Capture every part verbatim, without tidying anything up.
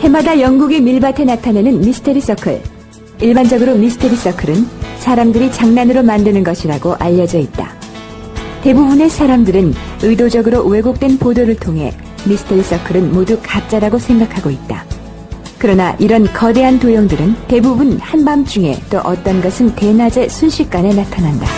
해마다 영국의 밀밭에 나타내는 미스테리 서클. 일반적으로 미스테리 서클은 사람들이 장난으로 만드는 것이라고 알려져 있다. 대부분의 사람들은 의도적으로 왜곡된 보도를 통해 미스테리 서클은 모두 가짜라고 생각하고 있다. 그러나 이런 거대한 도형들은 대부분 한밤중에, 또 어떤 것은 대낮에 순식간에 나타난다.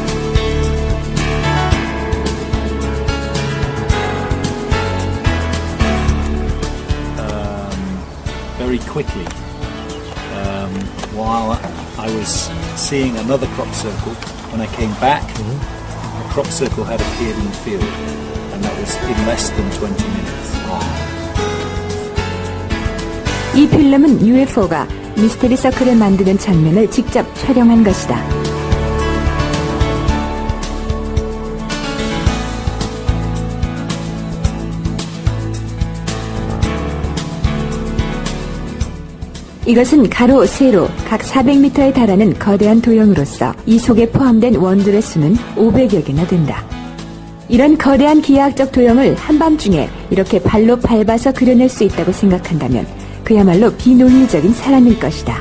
Very quickly, um, while I was seeing another crop circle, when I came back, a crop circle had appeared in the field, and that was in less than twenty minutes. 이 필름은 유에프오가 미스테리 서클을 만드는 장면을 직접 촬영한 것이다. 이것은 가로, 세로 각 사백 미터에 달하는 거대한 도형으로서 이 속에 포함된 원들의 수는 오백여 개나 된다. 이런 거대한 기하학적 도형을 한밤중에 이렇게 발로 밟아서 그려낼 수 있다고 생각한다면 그야말로 비논리적인 사람일 것이다.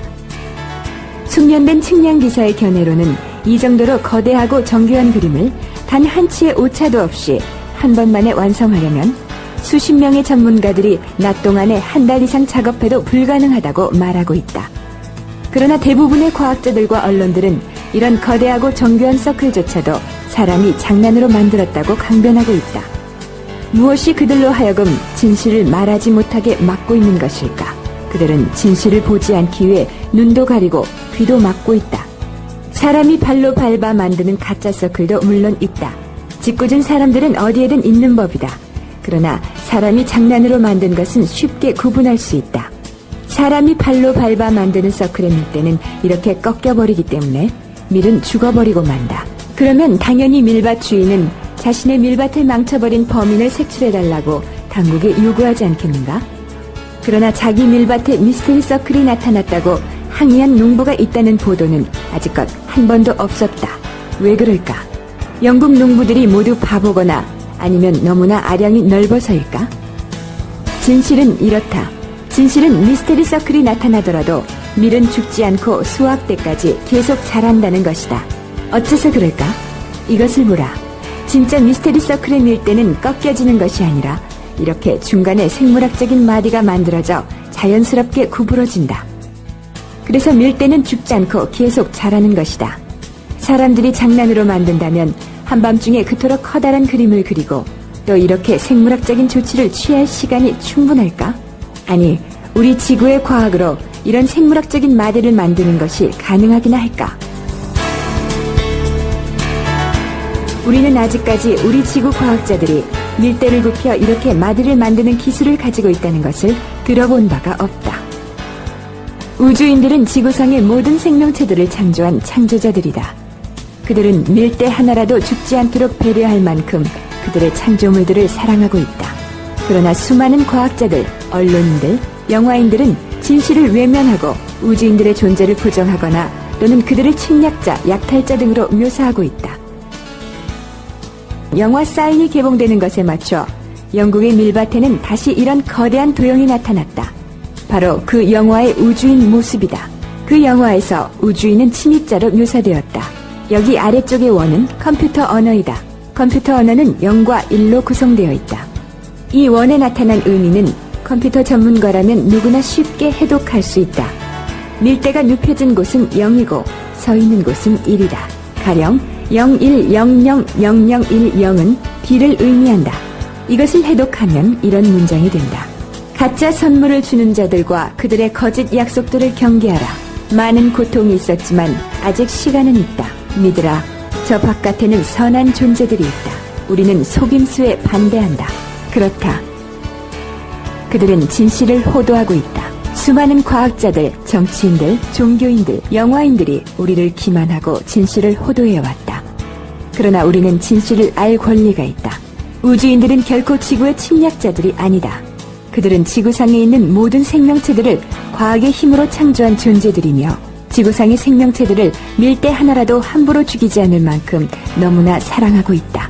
숙련된 측량 기사의 견해로는 이 정도로 거대하고 정교한 그림을 단 한 치의 오차도 없이 한 번만에 완성하려면 수십 명의 전문가들이 낮 동안에 한 달 이상 작업해도 불가능하다고 말하고 있다. 그러나 대부분의 과학자들과 언론들은 이런 거대하고 정교한 서클조차도 사람이 장난으로 만들었다고 강변하고 있다. 무엇이 그들로 하여금 진실을 말하지 못하게 막고 있는 것일까? 그들은 진실을 보지 않기 위해 눈도 가리고 귀도 막고 있다. 사람이 발로 밟아 만드는 가짜 서클도 물론 있다. 짓궂은 사람들은 어디에든 있는 법이다. 그러나 사람이 장난으로 만든 것은 쉽게 구분할 수 있다. 사람이 발로 밟아 만드는 서클의 밀대는 이렇게 꺾여버리기 때문에 밀은 죽어버리고 만다. 그러면 당연히 밀밭 주인은 자신의 밀밭을 망쳐버린 범인을 색출해달라고 당국에 요구하지 않겠는가? 그러나 자기 밀밭에 미스테리 서클이 나타났다고 항의한 농부가 있다는 보도는 아직껏 한 번도 없었다. 왜 그럴까? 영국 농부들이 모두 바보거나 아니면 너무나 아량이 넓어서일까? 진실은 이렇다. 진실은 미스테리 서클이 나타나더라도 밀은 죽지 않고 수확 때까지 계속 자란다는 것이다. 어째서 그럴까? 이것을 보라. 진짜 미스테리 서클의 밀대는 꺾여지는 것이 아니라 이렇게 중간에 생물학적인 마디가 만들어져 자연스럽게 구부러진다. 그래서 밀대는 죽지 않고 계속 자라는 것이다. 사람들이 장난으로 만든다면 한밤중에 그토록 커다란 그림을 그리고 또 이렇게 생물학적인 조치를 취할 시간이 충분할까? 아니, 우리 지구의 과학으로 이런 생물학적인 마디를 만드는 것이 가능하기나 할까? 우리는 아직까지 우리 지구 과학자들이 밀대를 굽혀 이렇게 마디를 만드는 기술을 가지고 있다는 것을 들어본 바가 없다. 우주인들은 지구상의 모든 생명체들을 창조한 창조자들이다. 그들은 밀대 하나라도 죽지 않도록 배려할 만큼 그들의 창조물들을 사랑하고 있다. 그러나 수많은 과학자들, 언론인들, 영화인들은 진실을 외면하고 우주인들의 존재를 부정하거나 또는 그들을 침략자, 약탈자 등으로 묘사하고 있다. 영화 사인이 개봉되는 것에 맞춰 영국의 밀밭에는 다시 이런 거대한 도형이 나타났다. 바로 그 영화의 우주인 모습이다. 그 영화에서 우주인은 침입자로 묘사되었다. 여기 아래쪽의 원은 컴퓨터 언어이다. 컴퓨터 언어는 영과 일로 구성되어 있다. 이 원에 나타난 의미는 컴퓨터 전문가라면 누구나 쉽게 해독할 수 있다. 밀대가 눕혀진 곳은 영이고 서 있는 곳은 일이다. 가령 영일영영영영일영은 B를 의미한다. 이것을 해독하면 이런 문장이 된다. 가짜 선물을 주는 자들과 그들의 거짓 약속들을 경계하라. 많은 고통이 있었지만 아직 시간은 있다. 믿으라. 저 바깥에는 선한 존재들이 있다. 우리는 속임수에 반대한다. 그렇다. 그들은 진실을 호도하고 있다. 수많은 과학자들, 정치인들, 종교인들, 영화인들이 우리를 기만하고 진실을 호도해왔다. 그러나 우리는 진실을 알 권리가 있다. 우주인들은 결코 지구의 침략자들이 아니다. 그들은 지구상에 있는 모든 생명체들을 과학의 힘으로 창조한 존재들이며 지구상의 생명체들을 밀대 하나라도 함부로 죽이지 않을 만큼 너무나 사랑하고 있다.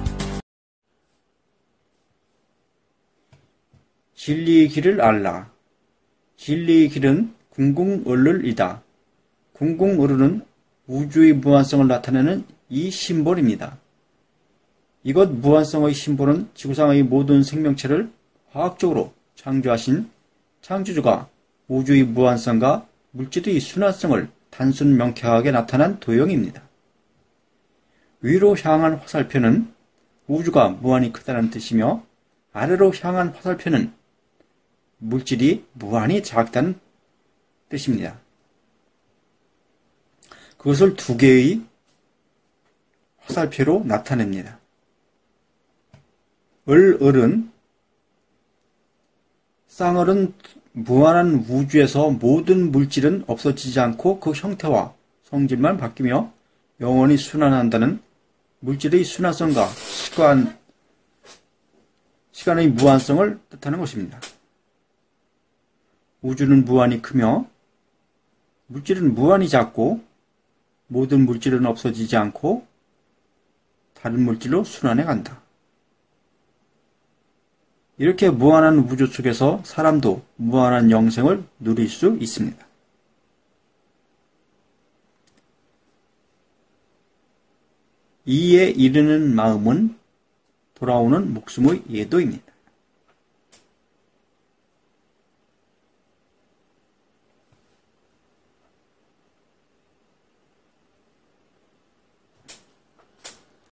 진리의 길을 알라. 진리의 길은 궁궁을룰이다. 궁궁을룰은 우주의 무한성을 나타내는 이 심볼입니다. 이것 무한성의 심볼은 지구상의 모든 생명체를 화학적으로 창조하신 창조주가 우주의 무한성과 물질의 순환성을 단순 명쾌하게 나타난 도형입니다. 위로 향한 화살표는 우주가 무한히 크다는 뜻이며 아래로 향한 화살표는 물질이 무한히 작다는 뜻입니다. 그것을 두 개의 화살표로 나타냅니다. 을, 을은 쌍을은 무한한 우주에서 모든 물질은 없어지지 않고 그 형태와 성질만 바뀌며 영원히 순환한다는 물질의 순환성과 시간, 시간의 무한성을 뜻하는 것입니다. 우주는 무한히 크며 물질은 무한히 작고 모든 물질은 없어지지 않고 다른 물질로 순환해 간다. 이렇게 무한한 우주 속에서 사람도 무한한 영생을 누릴 수 있습니다. 이에 이르는 마음은 돌아오는 목숨의 예도입니다.